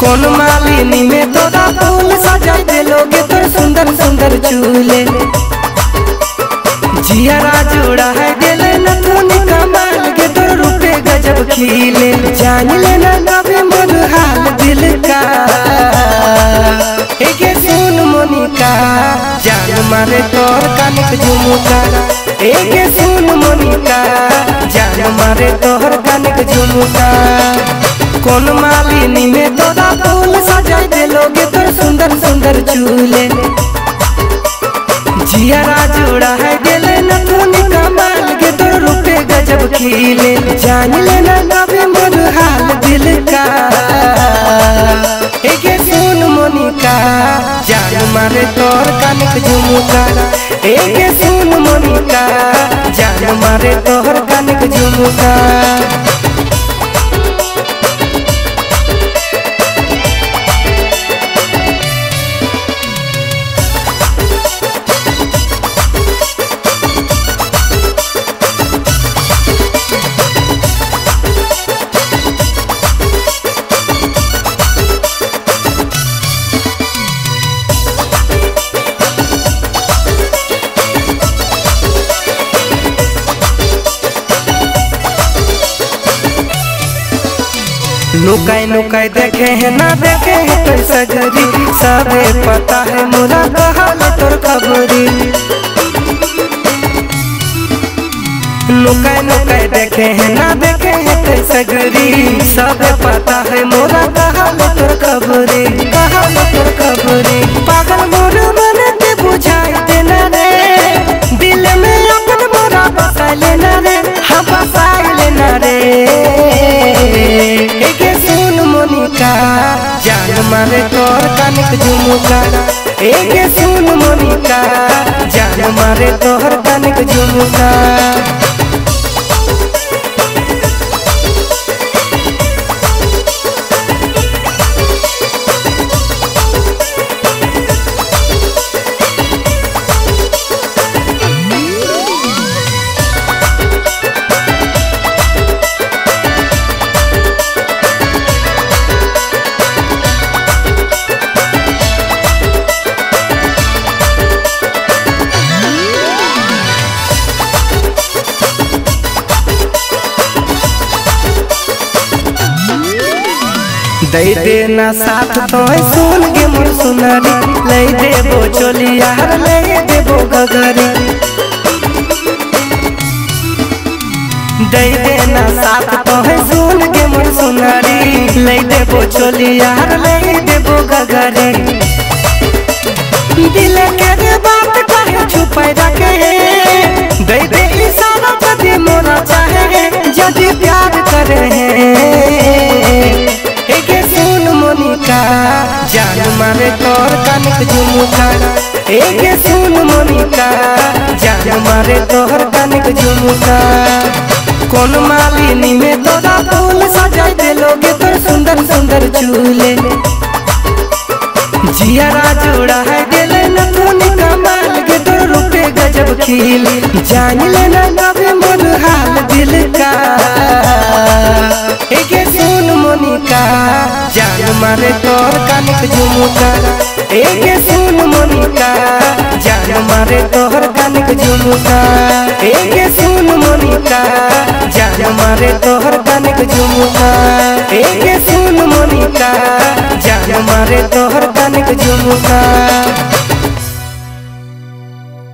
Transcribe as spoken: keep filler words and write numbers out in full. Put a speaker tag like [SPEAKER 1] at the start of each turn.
[SPEAKER 1] कौन मालिनी में तोरा फूल सजाई देलोगे तोर सुंदर सुंदर चूल्हे जियारा जोड़ा है दिले नथुनी कमाल के तोर रूपे गजब खिले जान लेना कभी मोर हाल दिल का एके सुन मोनिका जान मारे तोर कानिक झुमका एके सुन मोनिका जान मारे तोर कानिक झुमका कौन मालिनी में तोरा फूल सजाई देलोगे तोर सुंदर सुंदर चूल्हे जियारा जोड़ा है दिले नथुनी कमाल के तोर रूपे गजब खिले जान लेना कभी मोर हाल दिल का एके सुन मोनिका जान मारे तोर कानिक झुमका एके सुन मोनिका जान मारे तोर कानिक झुमका नुकाई नुकाई देखे है ना देखे है कोई सजरी सबे पता है मोरा कहाल तोर खबरी नुकाई नुकाई देखे है ना देखे है कोई सजरी सबे पता है मोरा कहाल तोर खबरी कहाल तोर खबरी पागल मोर मन के बुझाई देना रे दिल में अपन मोरा बसा लेना रे हाँ बसा लेना रे जान मारे तोर कानिक झुमका एके सुन मोनिका जान मारे तोर कानिक झुमका दे देना साथ तो सुन गे मोर सुनारी ले देबो चोलिया ले देबो गगरी दे देना साथ तो सुन गे मोर सुनारी ले देबो चोलिया ले देबो गगरी दिल के बात कहे छुपाई रखे दे दे इशारा जदी मोरा चाहे जदी प्यार करे जान मारे तोर कानिक झुमका एके सुन मोनिका जान मारे तोर कानिक झुमका कौन मालिनी में तोरा फूल सजाई देलोगे तोर सुंदर सुंदर चूल्हे जियारा जोड़ा है दिले नथुनी कमाल के तोर रूपे गजब खिले जान लेना कभी मोर हाल दिल का एके सुन मोनिका जान मारे तोर कानिक झुमका एके सुन मोनिका जान मारे तोर कानिक झुमका एके सुन मोनिका जान मारे तोर कानिक झुमका एके सुन मोनिका जान मारे तोर कानिक झुमका।